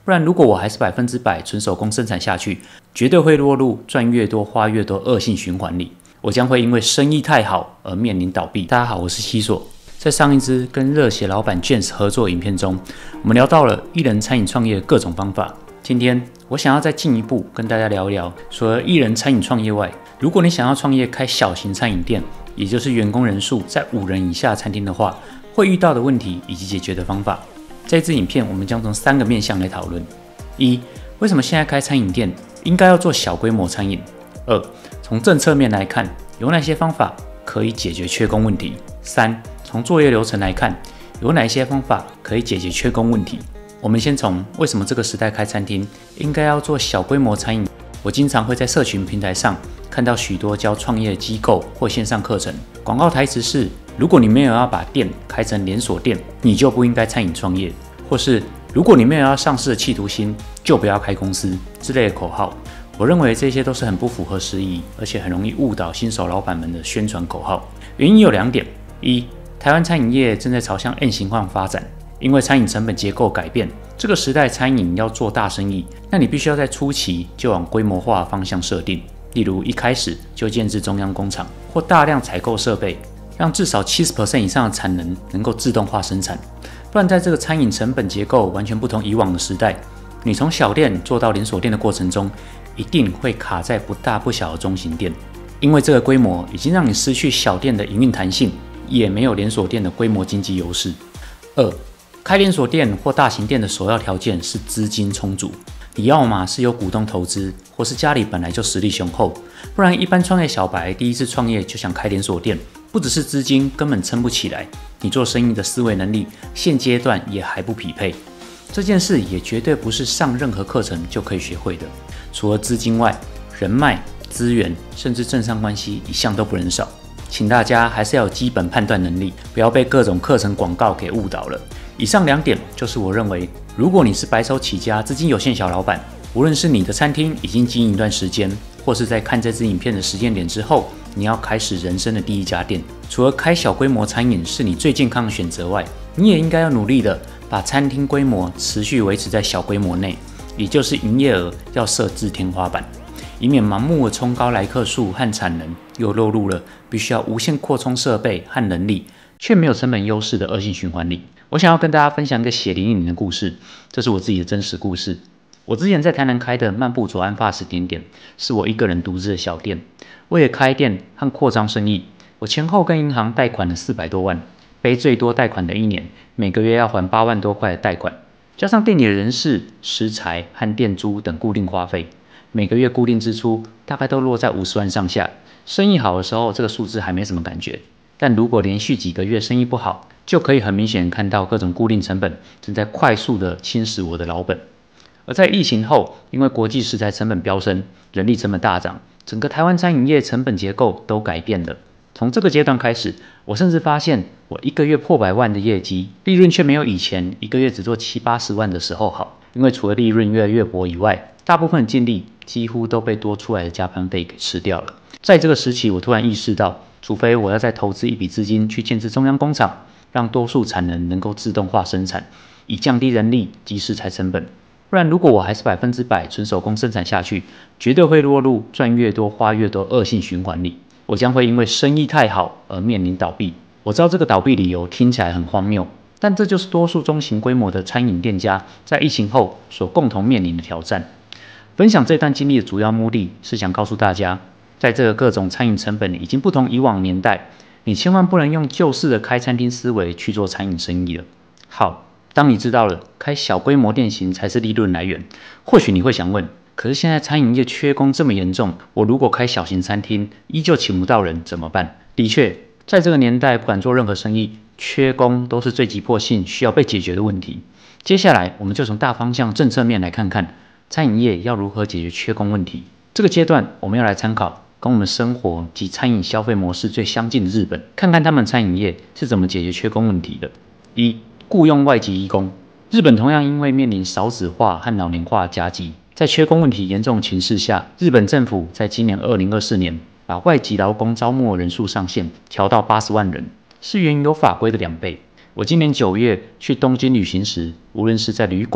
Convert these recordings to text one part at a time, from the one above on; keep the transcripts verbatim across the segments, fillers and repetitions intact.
不然如果我还是百分之百纯手工生产下去，绝对会落入赚越多花越多恶性循环里。我将会因为生意太好而面临倒闭。大家好，我是西索。在上一支跟热血老板 James 合作影片中，我们聊到了一人餐饮创业的各种方法。今天我想要再进一步跟大家聊一聊，除了一人餐饮创业外，如果你想要创业开小型餐饮店，也就是员工人数在五人以下的餐厅的话，会遇到的问题以及解决的方法。这支影片我们将从三个面向来讨论：一、为什么现在开餐饮店应该要做小规模餐饮？二、从政策面来看，有哪些方法可以解决缺工问题？三、从作业流程来看，有哪些方法可以解决缺工问题？我们先从为什么这个时代开餐厅应该要做小规模餐饮。我经常会在社群平台上看到许多教创业的机构或线上课程，广告台词是：如果你没有要把店开成连锁店，你就不应该餐饮创业；或是如果你没有要上市的企图心，就不要开公司之类的口号。我认为这些都是很不符合时宜，而且很容易误导新手老板们的宣传口号。原因有两点：一、台湾餐饮业正在朝向 M 型化发展，因为餐饮成本结构改变，这个时代餐饮要做大生意，那你必须要在初期就往规模化的方向设定，例如一开始就建置中央工厂或大量采购设备，让至少 百分之七十 以上的产能能够自动化生产。不然在这个餐饮成本结构完全不同以往的时代，你从小店做到连锁店的过程中，一定会卡在不大不小的中型店，因为这个规模已经让你失去小店的营运弹性，也没有连锁店的规模经济优势。二、开连锁店或大型店的首要条件是资金充足，你要嘛是有股东投资，或是家里本来就实力雄厚，不然一般创业小白第一次创业就想开连锁店，不只是资金根本撑不起来，你做生意的思维能力现阶段也还不匹配。这件事也绝对不是上任何课程就可以学会的，除了资金外，人脉、资源甚至政商关系一项都不能少。请大家还是要有基本判断能力，不要被各种课程广告给误导了。以上两点就是我认为，如果你是白手起家、资金有限小老板，无论是你的餐厅已经经营一段时间，或是在看这支影片的时间点之后，你要开始人生的第一家店，除了开小规模餐饮是你最健康的选择外，你也应该要努力的把餐厅规模持续维持在小规模内，也就是营业额要设置天花板，以免盲目的冲高来客数和产能，又落入了必须要无限扩充设备和人力，却没有成本优势的恶性循环里。我想要跟大家分享一个血淋淋的故事，这是我自己的真实故事。我之前在台南开的漫步左岸法式甜点，是我一个人独资的小店。为了开店和扩张生意，我前后跟银行贷款了四百多万，背最多贷款的一年，每个月要还八万多块的贷款，加上店里的人事、食材和店租等固定花费，每个月固定支出大概都落在五十万上下。生意好的时候，这个数字还没什么感觉，但如果连续几个月生意不好，就可以很明显看到各种固定成本正在快速的侵蚀我的老本。而在疫情后，因为国际食材成本飙升，人力成本大涨，整个台湾餐饮业成本结构都改变了。从这个阶段开始，我甚至发现我一个月破百万的业绩，利润却没有以前一个月只做七八十万的时候好。因为除了利润越来越薄以外，大部分的净利几乎都被多出来的加班费给吃掉了。在这个时期，我突然意识到，除非我要再投资一笔资金去建置中央工厂，让多数产能能够自动化生产，以降低人力及食材成本。不然如果我还是百分之百纯手工生产下去，绝对会落入赚越多花越多恶性循环里。我将会因为生意太好而面临倒闭。我知道这个倒闭理由听起来很荒谬，但这就是多数中型规模的餐饮店家在疫情后所共同面临的挑战。分享这段经历的主要目的是想告诉大家，在这个各种餐饮成本已经不同以往年代，你千万不能用旧式的开餐厅思维去做餐饮生意了。好，当你知道了开小规模店型才是利润来源，或许你会想问，可是现在餐饮业缺工这么严重，我如果开小型餐厅依旧请不到人怎么办？的确，在这个年代不管做任何生意，缺工都是最急迫性需要被解决的问题。接下来我们就从大方向政策面来看看餐饮业要如何解决缺工问题。这个阶段我们要来参考跟我们生活及餐饮消费模式最相近的日本，看看他们餐饮业是怎么解决缺工问题的。一、雇用外籍移工。日本同样因为面临少子化和老龄化夹击，在缺工问题严重的情势下，日本政府在今年二零二四年把外籍劳工招募人数上限调到八十万人，是原有法规的两倍。我今年九月去东京旅行时，无论是在旅馆、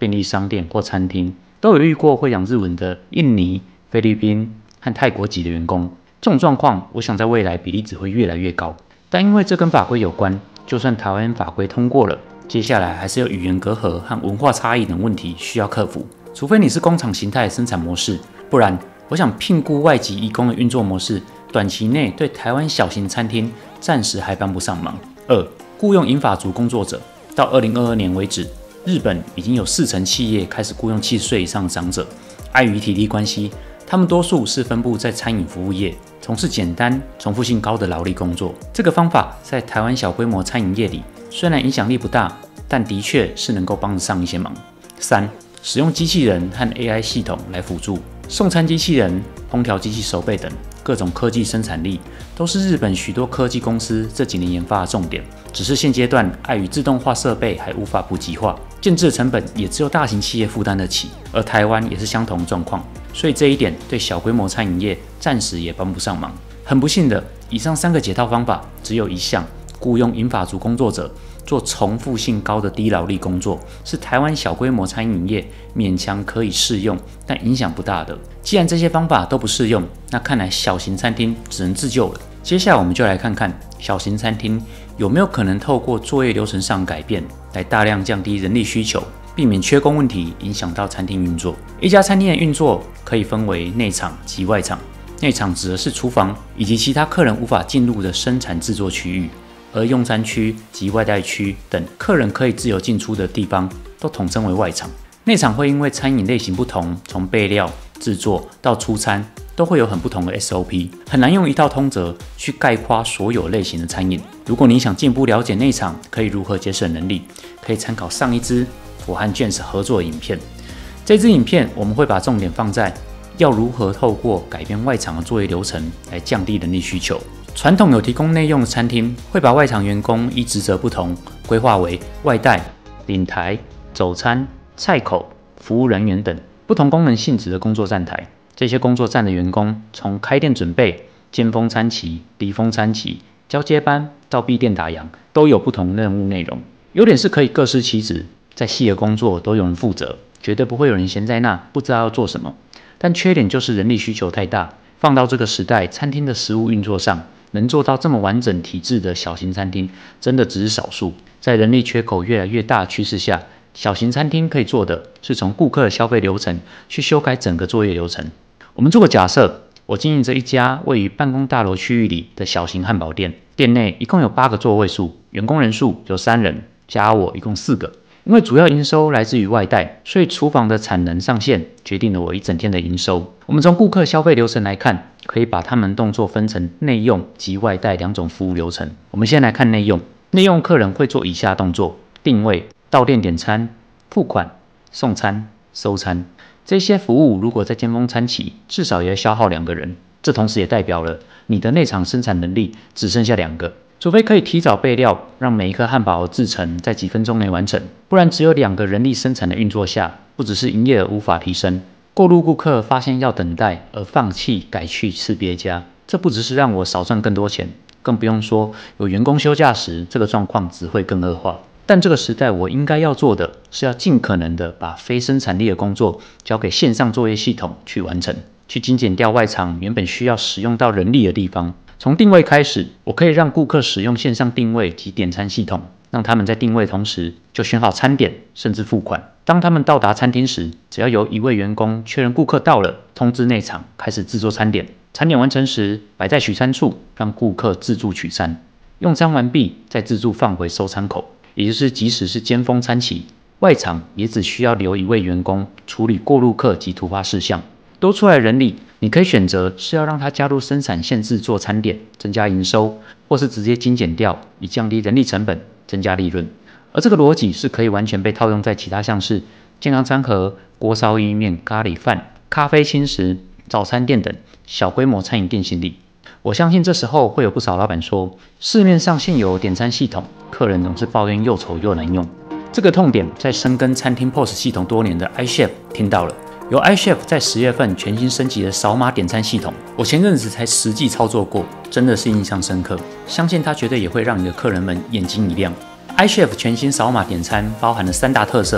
便利商店或餐厅，都有遇过会讲日文的印尼、菲律宾和泰国籍的员工。这种状况，我想在未来比例只会越来越高。但因为这跟法规有关，就算台湾法规通过了，接下来还是有语言隔阂和文化差异等问题需要克服。除非你是工厂形态生产模式，不然我想聘雇外籍移工的运作模式，短期内对台湾小型餐厅暂时还帮不上忙。二、雇用银发族工作者，到二零二二年为止，日本已经有四成企业开始雇用七十岁以上的长者。碍于体力关系，他们多数是分布在餐饮服务业，从事简单、重复性高的劳力工作。这个方法在台湾小规模餐饮业里，虽然影响力不大，但的确是能够帮得上一些忙。三、使用机器人和 A I 系统来辅助送餐机器人、烹调机器手背等各种科技生产力，都是日本许多科技公司这几年研发的重点。只是现阶段碍于自动化设备还无法普及化，建制的成本也只有大型企业负担得起，而台湾也是相同状况，所以这一点对小规模餐饮业暂时也帮不上忙。很不幸的，以上三个解套方法只有一项，雇用银发族工作者做重复性高的低劳力工作，是台湾小规模餐饮业勉强可以适用，但影响不大的。既然这些方法都不适用，那看来小型餐厅只能自救了。接下来我们就来看看小型餐厅有没有可能透过作业流程上改变，来大量降低人力需求，避免缺工问题影响到餐厅运作。一家餐厅的运作可以分为内场及外场。内场指的是厨房以及其他客人无法进入的生产制作区域，而用餐区及外带区等客人可以自由进出的地方都统称为外场。内场会因为餐饮类型不同，从备料、制作到出餐都会有很不同的 S O P， 很难用一套通则去概括所有类型的餐饮。如果你想进一步了解内场可以如何节省人力，可以参考上一支我和 James 合作的影片。这支影片我们会把重点放在要如何透过改变外场的作业流程来降低人力需求。传统有提供内用的餐厅会把外场员工依职责不同规划为外带、领台、走餐、菜口、服务人员等不同功能性质的工作站台。这些工作站的员工从开店准备、尖峰餐期、离峰餐期、交接班到闭店打烊，都有不同任务内容。优点是可以各司其职，在细的工作都有人负责，绝对不会有人闲在那不知道要做什么。但缺点就是人力需求太大，放到这个时代，餐厅的食物运作上能做到这么完整体制的小型餐厅，真的只是少数。在人力缺口越来越大的趋势下，小型餐厅可以做的是从顾客的消费流程去修改整个作业流程。我们做个假设，我经营着一家位于办公大楼区域里的小型汉堡店，店内一共有八个座位数，员工人数有三人，加我一共四个。因为主要营收来自于外带，所以厨房的产能上限决定了我一整天的营收。我们从顾客消费流程来看，可以把他们动作分成内用及外带两种服务流程。我们先来看内用，内用客人会做以下动作：定位、到店点餐、付款、送餐、收餐。这些服务如果在尖峰餐期，至少也要消耗两个人。这同时也代表了你的内场生产能力只剩下两个。除非可以提早备料，让每一颗汉堡制成在几分钟内完成，不然只有两个人力生产的运作下，不只是营业额无法提升，过路顾客发现要等待而放弃改去吃别家，这不只是让我少赚更多钱，更不用说有员工休假时，这个状况只会更恶化。但这个时代我应该要做的是要尽可能的把非生产力的工作交给线上作业系统去完成，去精简掉外场原本需要使用到人力的地方。从定位开始，我可以让顾客使用线上定位及点餐系统，让他们在定位同时就选好餐点，甚至付款。当他们到达餐厅时，只要由一位员工确认顾客到了，通知内场开始制作餐点。餐点完成时，摆在取餐处，让顾客自助取餐。用餐完毕，再自助放回收餐口。也就是即使是尖峰餐期，外场也只需要留一位员工处理过路客及突发事项。多出来的人力，你可以选择是要让他加入生产线制作餐点，增加营收，或是直接精简掉，以降低人力成本，增加利润。而这个逻辑是可以完全被套用在其他像是健康餐盒、锅烧意面、咖喱饭、咖啡轻食、早餐店等小规模餐饮店型里。我相信这时候会有不少老板说，市面上现有点餐系统，客人总是抱怨又丑又难用。这个痛点在深耕餐厅 P O S 系统多年的 iChef 听到了。由 iChef 在十月份全新升级的扫码点餐系统，我前阵子才实际操作过，真的是印象深刻。相信它绝对也会让你的客人们眼睛一亮。iChef 全新扫码点餐包含了三大特色：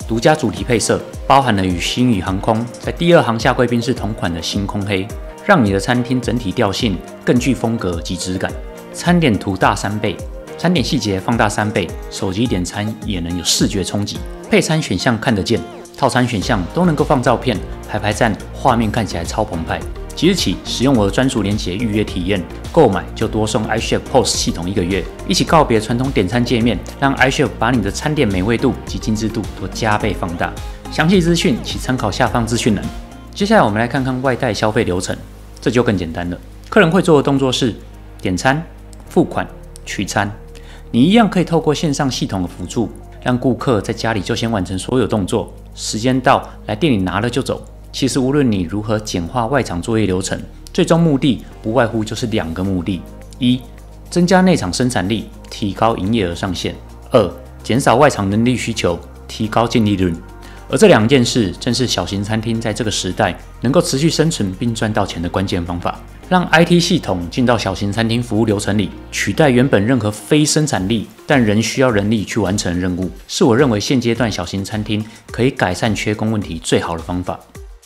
独家主题配色，包含了与星宇航空在第二航夏贵宾室同款的星空黑，让你的餐厅整体调性更具风格及质感。餐点图大三倍，餐点细节放大三倍，手机点餐也能有视觉冲击。配餐选项看得见，套餐选项都能够放照片，排排站画面看起来超澎湃。即日起，使用我的专属连结预约体验，购买就多送 iChef P O S 系统一个月，一起告别传统点餐界面，让 iChef 把你的餐点美味度及精致度都加倍放大。详细资讯请参考下方资讯栏。接下来我们来看看外带消费流程，这就更简单了。客人会做的动作是点餐、付款、取餐，你一样可以透过线上系统的辅助，让顾客在家里就先完成所有动作，时间到来店里拿了就走。其实无论你如何简化外场作业流程，最终目的不外乎就是两个目的：一、增加内场生产力，提高营业额上限；二、减少外场人力需求，提高净利润。而这两件事正是小型餐厅在这个时代能够持续生存并赚到钱的关键方法。让 I T 系统进到小型餐厅服务流程里，取代原本任何非生产力但仍需要人力去完成的任务，是我认为现阶段小型餐厅可以改善缺工问题最好的方法。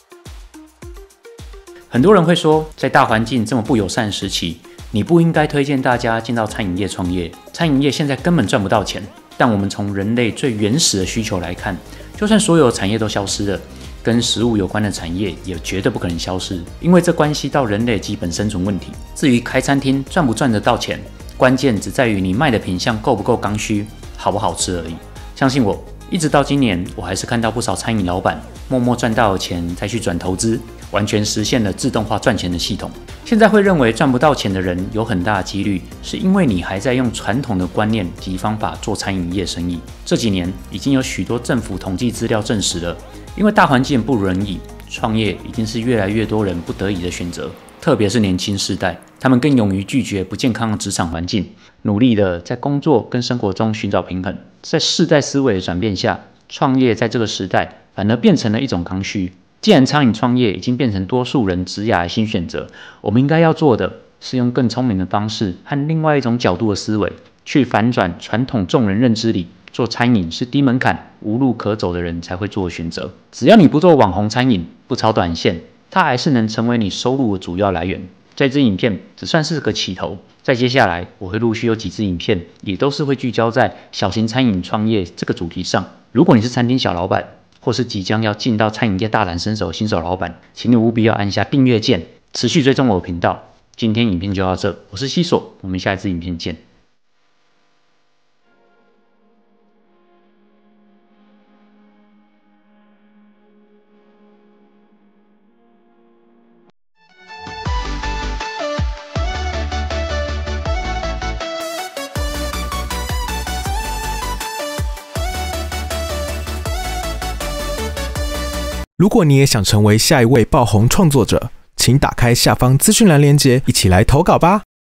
很多人会说，在大环境这么不友善的时期，你不应该推荐大家进到餐饮业创业。餐饮业现在根本赚不到钱。但我们从人类最原始的需求来看，就算所有的产业都消失了，跟食物有关的产业也绝对不可能消失，因为这关系到人类基本生存问题。至于开餐厅赚不赚得到钱，关键只在于你卖的品项够不够刚需，好不好吃而已。相信我，一直到今年，我还是看到不少餐饮老板默默赚到的钱再去转投资，完全实现了自动化赚钱的系统。现在会认为赚不到钱的人，有很大的几率是因为你还在用传统的观念及方法做餐饮业生意。这几年已经有许多政府统计资料证实了，因为大环境不容易，创业已经是越来越多人不得已的选择。特别是年轻世代，他们更勇于拒绝不健康的职场环境，努力的在工作跟生活中寻找平衡。在世代思维的转变下，创业在这个时代反而变成了一种刚需。既然餐饮创业已经变成多数人职涯的新选择，我们应该要做的是用更聪明的方式和另外一种角度的思维，去反转传统众人认知里做餐饮是低门槛、无路可走的人才会做的选择。只要你不做网红餐饮，不炒短线，它还是能成为你收入的主要来源。这支影片只算是个起头，在接下来我会陆续有几支影片，也都是会聚焦在小型餐饮创业这个主题上。如果你是餐厅小老板，或是即将要进到餐饮业大展身手的新手老板，请你务必要按下订阅键，持续追踪我的频道。今天影片就到这，我是西索，我们下一支影片见。 如果你也想成为下一位爆红创作者，请打开下方资讯栏连结，一起来投稿吧。